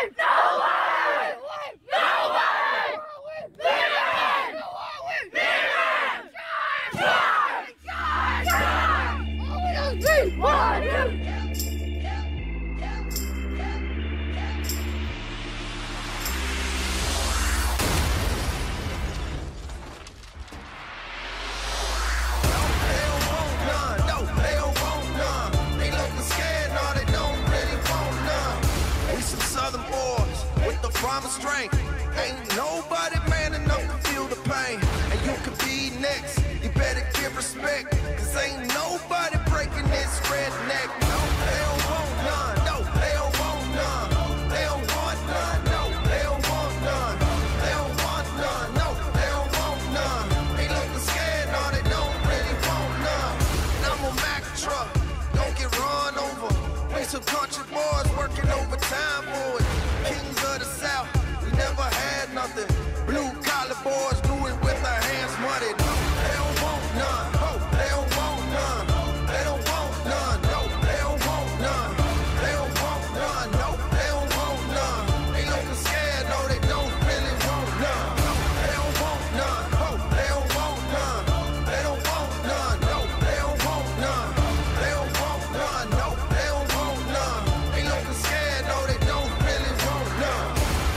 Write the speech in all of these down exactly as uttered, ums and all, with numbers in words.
Strength. Ain't nobody man enough to feel the pain. And you could be next. You better give respect. Cause ain't nobody breaking this redneck. No, they don't want none. No, they don't want none. They don't want none. No, they don't want none. They don't want none. No, they don't want none. They looking scared. No, they don't really want none. And I'm a Mack truck. Don't get run over. We some country boys working overtime, boys. Kings of the South. Never had nothing. Blue collar boys do it with their hands muddy. No, they don't want none. No, they don't want none. They don't want none. No, they don't want none. They don't want none. No, they don't want none. They looking scared. No, they don't really want none. No, they don't want none. No, they don't want none. They don't want none. No, they don't want none. They don't want none. No, they don't want none. They looking scared. No, they don't really want none.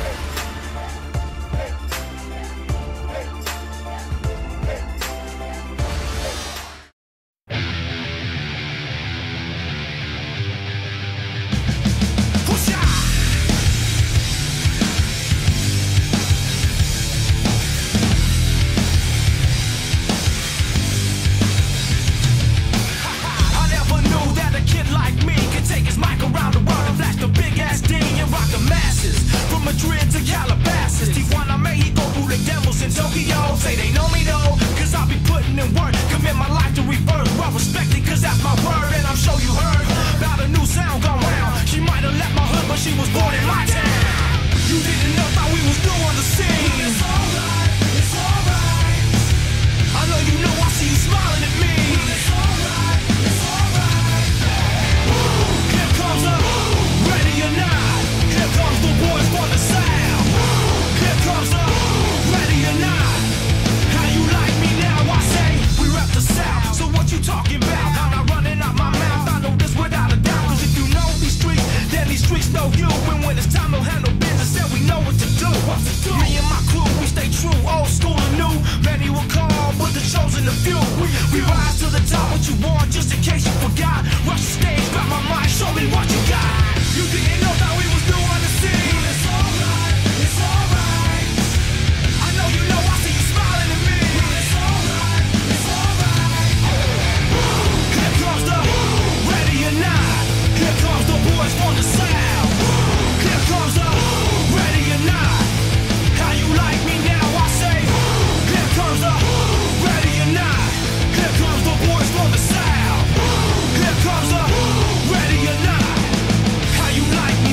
Madrid to Calabasas, Tijuana, Mexico, through the devils in Tokyo. Say they know me though, cause I'll be putting in work. Commit my life to rebirth, well respected cause that's my word. And I'm sure you heard about a new sound gone round. She might have left my hood, but she was born in my town. You didn't know how we was new on the scene. It's alright, it's alright. I know you know, I see you smiling at me. It's alright, it's alright. Here comes a ready or not. Here comes the boys for the sound. Here comes the ready or not. How you like me now? I say we rep the South. So what you talking about? I'm not running out my mouth. I know this without a doubt. Cause if you know these streets, then these streets know you. And when it's time to handle business, then we know what to do. What to do? Me and my crew, we stay true. Old school and new. Many will call, but the chosen a few. We rise to the top. What you want, just in case you forgot. Rush the stage, grab my mic, show me what you got. You didn't know that we was new on the scene. It's alright, it's alright. I know you know, I see you smiling at me. It's alright, it's alright. Here comes the ready or not. Here comes the boys from the South. Here comes the ready or not. How you like me now? I say. Here comes the ready or not. Here comes the boys from the South. Here comes the ready or not. How you like me?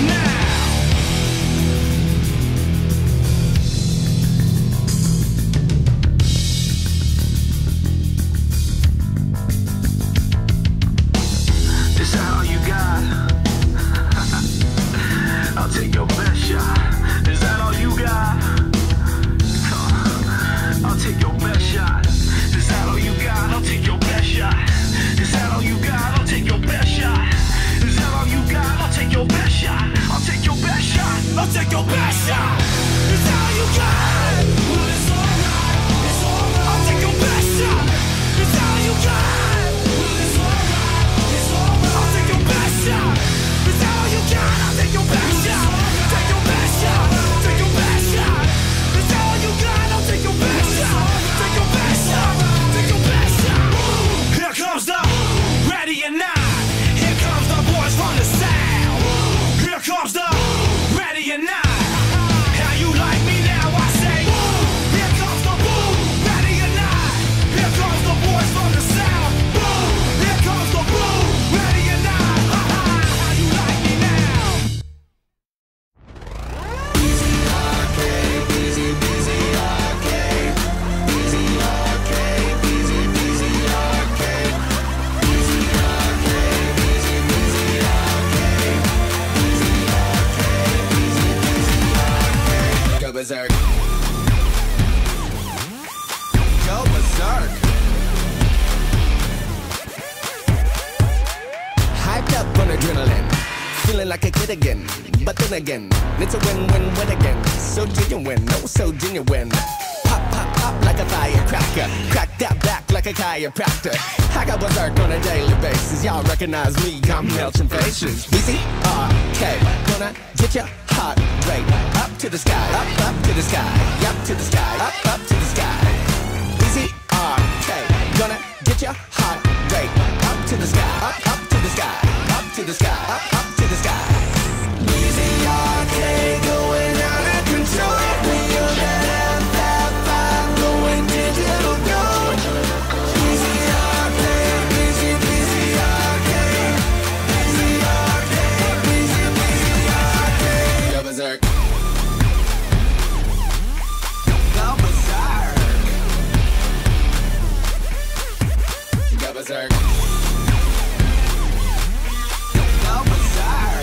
feeling like a kid again. But then again, it's a win-win-win again. So genuine, oh so genuine. Pop, pop, pop like a firecracker. Crack that back like a chiropractor. I got berserk on a daily basis. Y'all recognize me, I'm melting faces. B C R K, gonna get your heart rate up to the sky, up, up to the sky, up to the sky, up, up to the sky. B C R K, gonna get your heart rate up to the sky, up, up to the sky, up to the sky, up, up to the sky. B C R K going out of control. We are that that vibe going digital gold. B C R K, B C B C R K, B C R K, B C B C R K. Go berserk. Go berserk. Go berserk. Go berserk.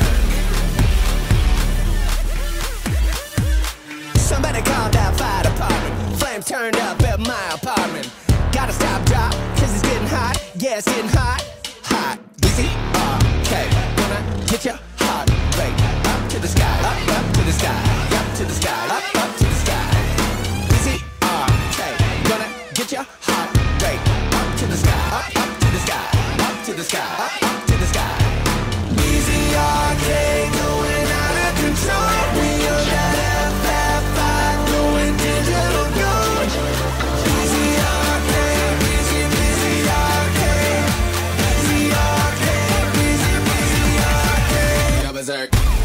Somebody call that fire department. Flames turned up at my apartment. Gotta stop, drop, cause it's getting hot. Yeah, it's getting hot, hot. B C R K, gonna get your heart rate up to the sky, up, up to the sky, up to the sky, up, up to the sky. B C R K, gonna get your heart rate up to the sky, up, up to the sky, up to the sky, up, up to the sky. B C R K going out of control. We are that F F five going digital gold. B C R K, B C B C R K, B C R K, B C B C R K. Go berserk.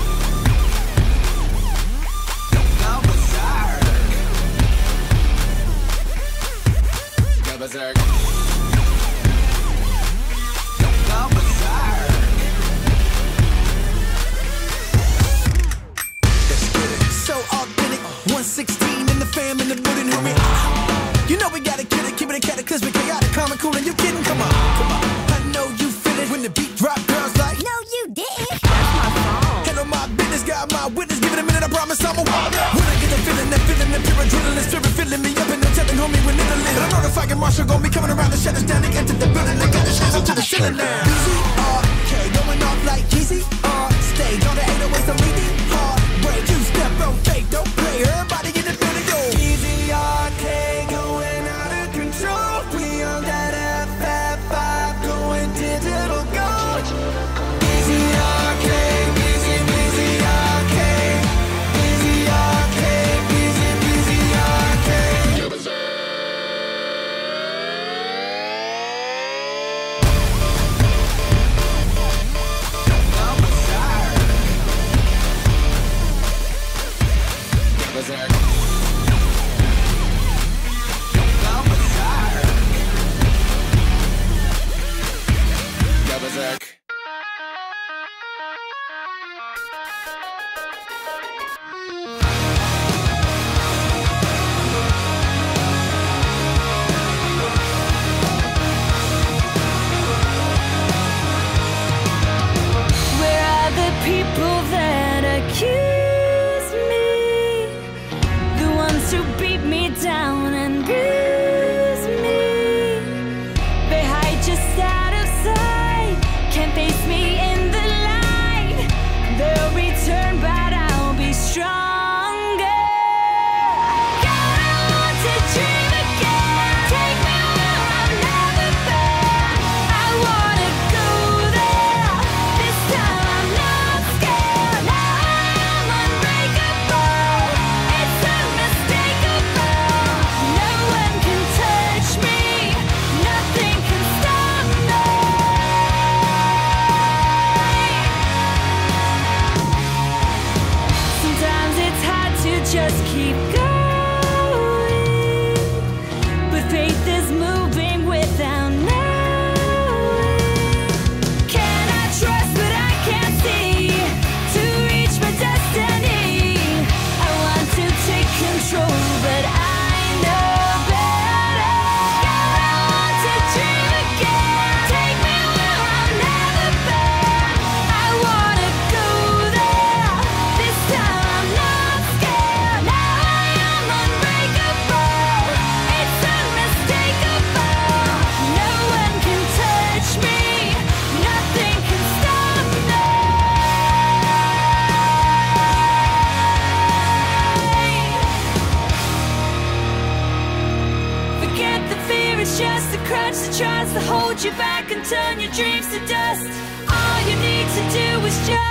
Go berserk. Go berserk. Go berserk. So authentic, one sixteen in the fam in the building, hear me? You know we gotta get it, keep it cataclysmic, chaotic, calm and cool, and you kidding? Come on, come on. I know you feel it when the beat drop, girls like, No, you didn't. That's my song. handle my business, got my witness, give it a minute, I promise I'm a wild. When I get the feeling, that feeling, that pure adrenaline, spirit filling me up, and they're telling homie when it'll live. I know the fucking marshal gon' be coming around the shadows down, they enter the building, they got the shit up to the ceiling now. B C R K, going off like G C R, stay on the eight oh eight, so lead me hard. Break, two step, rotate, don't play, everybody in the building, go. B C R K going out of control. We on that F F five going digital gold. B C R K, B C B C R K, B C R K, B C B C R K. Go berserk. hold you back and turn your dreams to dust. All you need to do is just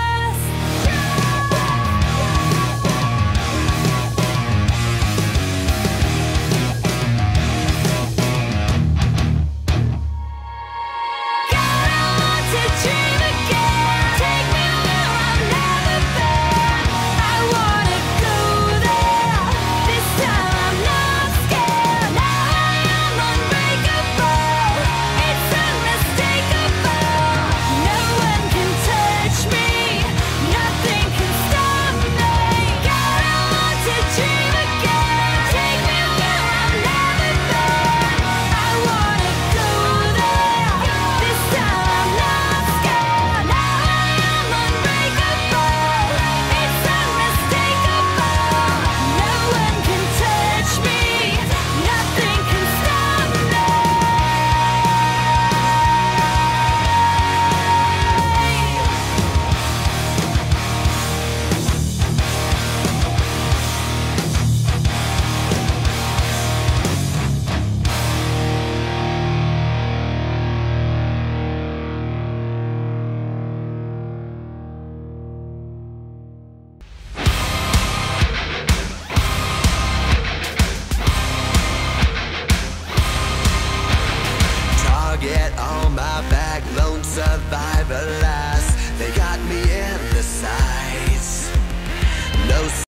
on my back, lone survivor.